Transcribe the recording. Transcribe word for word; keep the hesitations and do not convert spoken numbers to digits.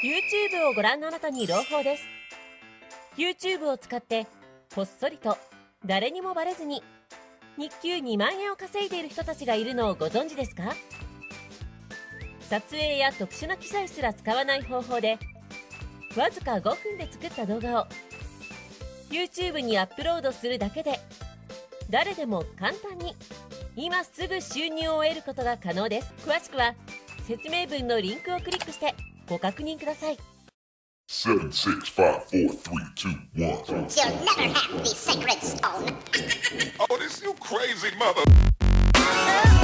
YouTube をご覧のあなたに朗報です。 YouTube を使ってこっそりと誰にもバレずに日給にまんえんを稼いでいる人たちがいるのをご存知ですか？撮影や特殊な機材すら使わない方法でわずかごふんで作った動画を YouTube にアップロードするだけで誰でも簡単に今すぐ収入を得ることが可能です。詳しくは説明文のリンクをクリックしてご確認ください。 seven, six, five, four, three, two, one. You'll never have the sacred stone. Oh, this you crazy mother.